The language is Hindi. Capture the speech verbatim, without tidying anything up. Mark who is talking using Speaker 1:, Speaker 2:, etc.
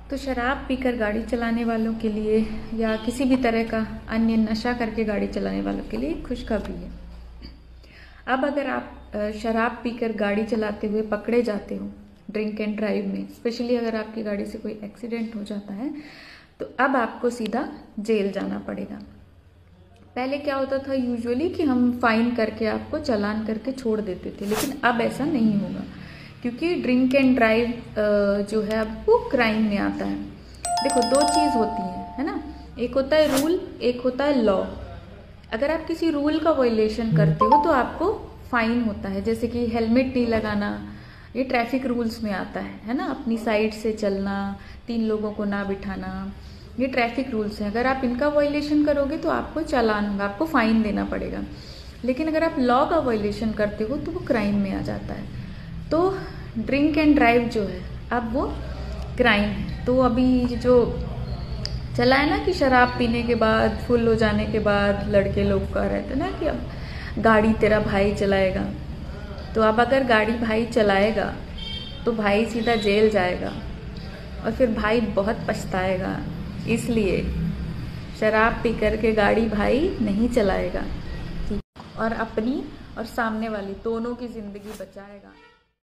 Speaker 1: तो शराब पीकर गाड़ी चलाने वालों के लिए या किसी भी तरह का अन्य नशा करके गाड़ी चलाने वालों के लिए खुशखबरी है। अब अगर आप शराब पीकर गाड़ी चलाते हुए पकड़े जाते हो ड्रिंक एंड ड्राइव में, स्पेशली अगर आपकी गाड़ी से कोई एक्सीडेंट हो जाता है, तो अब आपको सीधा जेल जाना पड़ेगा। पहले क्या होता था यूजुअली कि हम फाइन करके आपको चालान करके छोड़ देते थे, लेकिन अब ऐसा नहीं होगा क्योंकि ड्रिंक एंड ड्राइव जो है अब वो क्राइम में आता है। देखो दो चीज़ होती है है ना, एक होता है रूल, एक होता है लॉ। अगर आप किसी रूल का वायलेशन करते हो तो आपको फाइन होता है, जैसे कि हेलमेट नहीं लगाना, ये ट्रैफिक रूल्स में आता है है ना। अपनी साइड से चलना, तीन लोगों को ना बिठाना, ये ट्रैफिक रूल्स हैं। अगर आप इनका वायलेशन करोगे तो आपको चालान होगा, आपको फाइन देना पड़ेगा। लेकिन अगर आप लॉ का वायलेशन करते हो तो वो क्राइम में आ जाता है। तो ड्रिंक एंड ड्राइव जो है अब वो क्राइम है। तो अभी जो चला है ना कि शराब पीने के बाद, फुल हो जाने के बाद लड़के लोग का रहता है ना कि अब गाड़ी तेरा भाई चलाएगा। तो अब अगर गाड़ी भाई चलाएगा तो भाई सीधा जेल जाएगा और फिर भाई बहुत पछताएगा। इसलिए शराब पी करके गाड़ी भाई नहीं चलाएगा और अपनी और सामने वाली दोनों की जिंदगी बचाएगा।